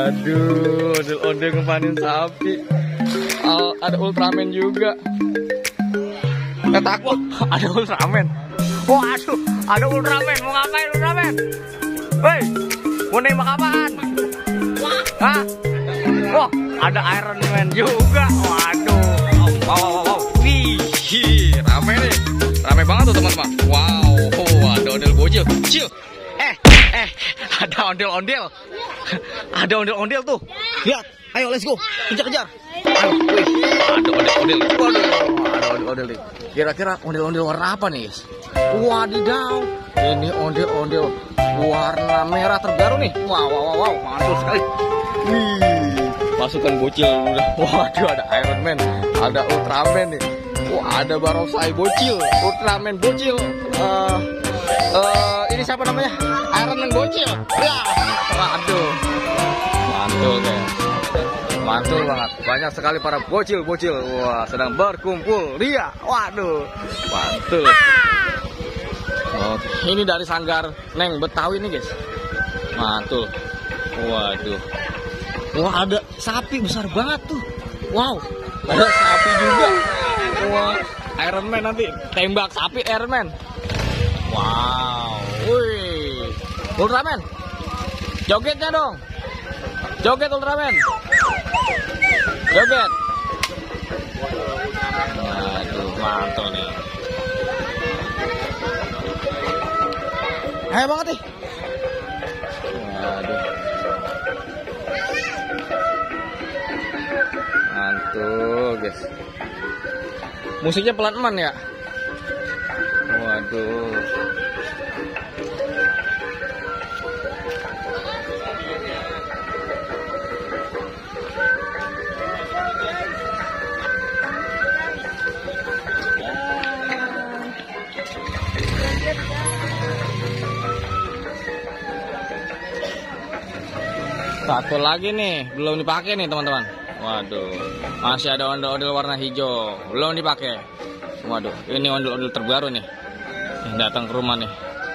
Waduh, ondel-ondel ngepanin sapi. Ada Ultraman juga. Takut, ada Ultraman. Waduh, ada Ultraman. Mau ngapain Ultraman? Hei, mau nembak apaan? Hah? Wah, ada Iron Man juga. Waduh. Wow. Wih, rame nih. Rame banget tuh teman-teman. Wow, ada ondel bocil. Cil. Ada ondel-ondel. Ada ondel-ondel tuh. Lihat. Ayo, let's go. Kejar-kejar. Ayo, wih. Ada ondel-ondel. Waduh, ada ondel-ondel nih. Kira-kira ondel-ondel warna apa nih, guys? Wadidaw. Ini ondel-ondel warna merah terbaru nih. Wow. Mantul sekali. Wih. Pasukan bocil udah. Waduh, ada Iron Man, ada Ultraman nih. Wah, ada Barongsai bocil, Ultraman bocil. Ini siapa namanya? Iron Man bocil. Ya, waduh. Mantul guys. Mantul banget. Banyak sekali para bocil-bocil. Wah, sedang berkumpul. Ria. Waduh. Mantul. Oke, ini dari sanggar Neng Betawi nih, guys. Mantul. Waduh. Wah, ada sapi besar banget tuh. Wow, ada sapi juga. Wah, Iron Man nanti tembak sapi Iron Man. Wow, wih, Ultraman, jogetnya dong, joget Ultraman, joget. Waduh, mantul nih. Ayo banget nih. Waduh. Mantul guys. Musiknya pelan-pelan ya. Waduh. Satu lagi nih, belum dipakai nih teman-teman. Waduh, masih ada ondel-ondel warna hijau, belum dipakai. Waduh, ini ondel-ondel terbaru nih, yang datang ke rumah nih.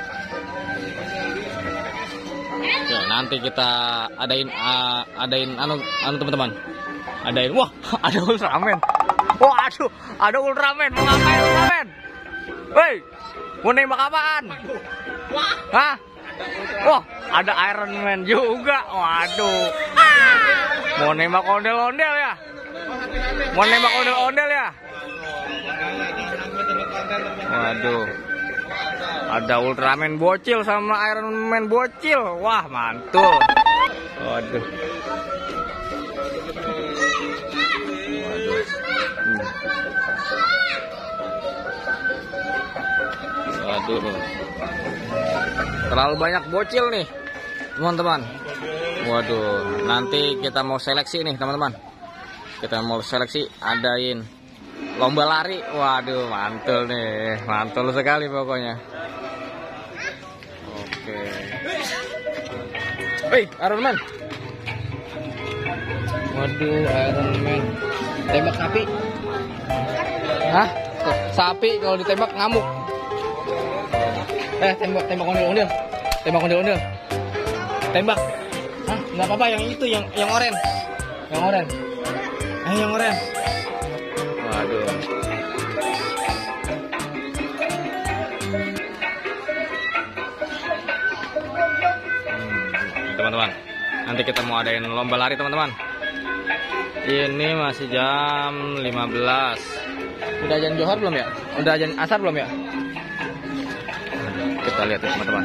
Oke, nanti kita adain anu teman-teman. Adain, wah, ada Ultraman. Waduh, ada Ultraman. Mau ngapain Ultraman? Hei, mau nembak apaan? Hah? Wah, ada Iron Man juga. Waduh. Mau nembak ondel-ondel ya? Mau nembak ondel-ondel ya? Waduh. Ada Ultraman bocil sama Iron Man bocil. Wah, mantul. Waduh. Waduh. Terlalu banyak bocil nih, teman-teman. Waduh, nanti kita mau seleksi nih, teman-teman. Kita mau seleksi, adain lomba lari. Waduh, mantul nih, mantul sekali pokoknya. Oke. Hei, Iron Man. Waduh, Iron Man. Tembak sapi. Hah? Sapi kalau ditembak ngamuk. Tembak ondel-ondel. Tembak ondel-ondel. Tembak. Hah? Nggak apa-apa, yang itu, yang oren. Yang oren. Yang oren. Waduh. Teman-teman, nanti kita mau adain lomba lari, teman-teman. Ini masih jam 15. Udah azan Johar belum ya? Udah azan asar belum ya? Kita lihat ya, teman-teman.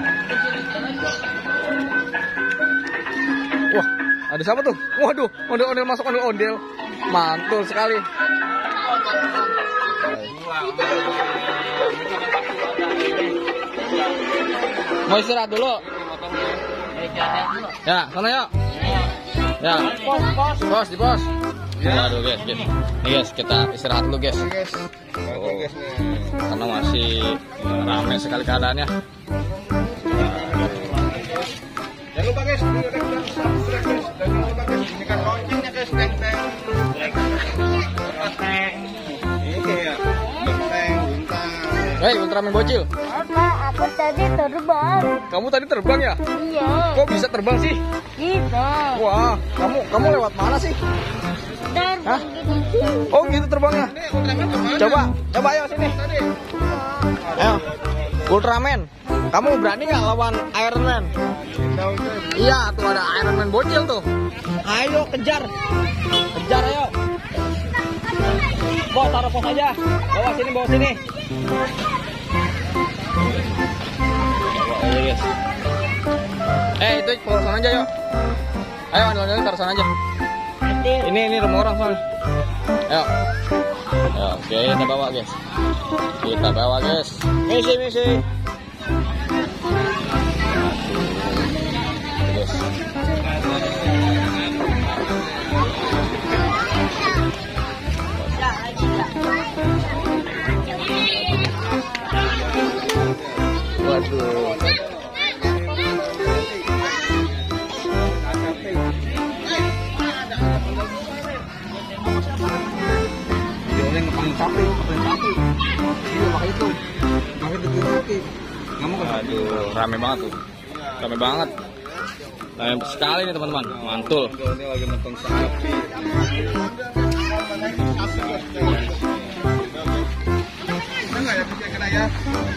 Wah, ada siapa tuh? Waduh, ondel-ondel masuk, ondel-ondel. Mantul sekali. Mau istirahat dulu. Ya, sana yuk. Ya, pos di pos. Waduh guys, nih guys, kita istirahat dulu guys. Oh, karena masih ramai sekali keadaannya. Jangan lupa guys, ini kan loncengnya guys, teng-teng. Hei, Ultraman bocil. Aku tadi terbang. Kamu tadi terbang ya? Iya. Kok bisa terbang sih? Bisa. Wah, kamu lewat mana sih? Hah? Oh gitu terbangnya. Coba ayo sini. Ayo, Ultraman. Kamu berani nggak lawan Iron Man? Iya, tuh ada Iron Man bocil tuh. Ayo kejar, ayo. Bawa taruh pos aja. Bawa sini. Bawa aja guys. Itu ke sana aja yuk. Ayo ondel-ondel taruh sana aja. Ini rumah orang soalnya. Ayo. Oke, kita bawa guys. Misi. Waduh. Aduh, rame banget tuh. Rame sekali nih teman-teman. Mantul. Ini lagi nonton sapi. Enggak ya, bisa kena ya.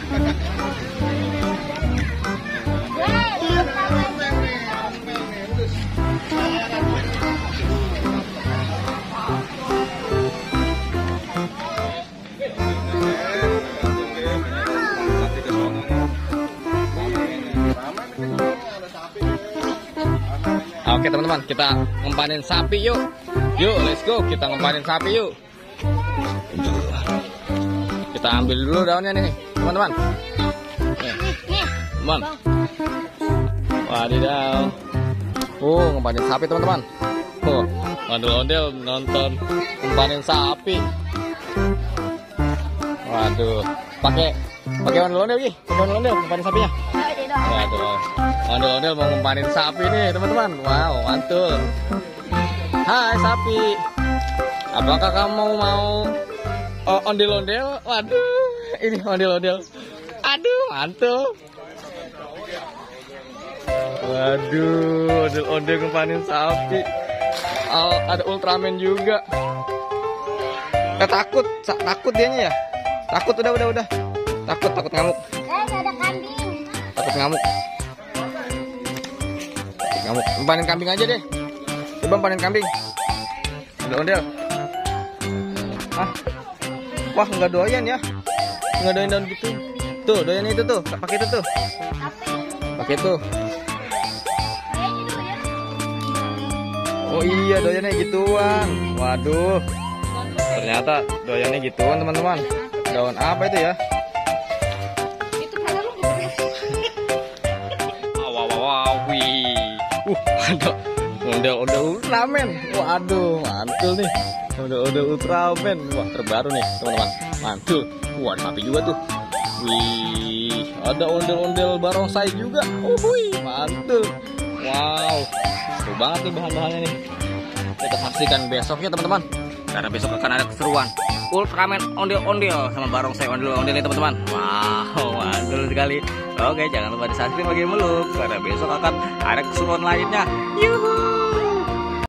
Oke teman-teman, kita ngempanin sapi yuk. Let's go, kita ngempanin sapi yuk. Kita ambil dulu daunnya nih teman-teman. Teman. Wadidaw. Ngempanin sapi teman-teman. Ondel-ondel nonton ngempanin sapi. Waduh, pakai ondel-ondel Gi. Pakai ondel-ondel ngempanin sapinya. Waduh, ondel-ondel mau ngempanin sapi nih teman-teman. Wow, mantul. Hai sapi, apakah kamu mau ondel-ondel? Waduh, ini ondel-ondel. Aduh, mantul. Waduh, ondel-ondel ngempanin sapi. Ada Ultraman juga. Takut dianya ya. Takut udah. Takut ngamuk. Ada kambing. Takut ngamuk. Empanin kambing aja deh. Coba empanin kambing. Ondel-ondel. Wah, nggak doyan ya. Nggak doyan daun gitu. Tuh, doyannya itu tuh. Pakai itu tuh. Pakai itu. Oh iya, doyannya gituan. Waduh. Ternyata doyannya gituan, teman-teman. Daun apa itu ya? Ada ondel-ondel Ultraman. Waduh, mantul nih. Ondel-ondel Ultraman. Wah, terbaru nih, teman-teman. Mantul. Wah, ada sapi juga tuh. Wih, ada ondel-ondel barongsai juga. Mantul. Wow, seru banget nih bahan-bahannya nih. Kita saksikan besoknya, teman-teman. Karena besok akan ada keseruan Ultraman ondel-ondel sama barongsai ondel-ondel nih, teman-teman. Wow, mantul sekali. Oke, jangan lupa di subscribe bagi Meluk karena besok akan ada keseruan lainnya. Yuhu.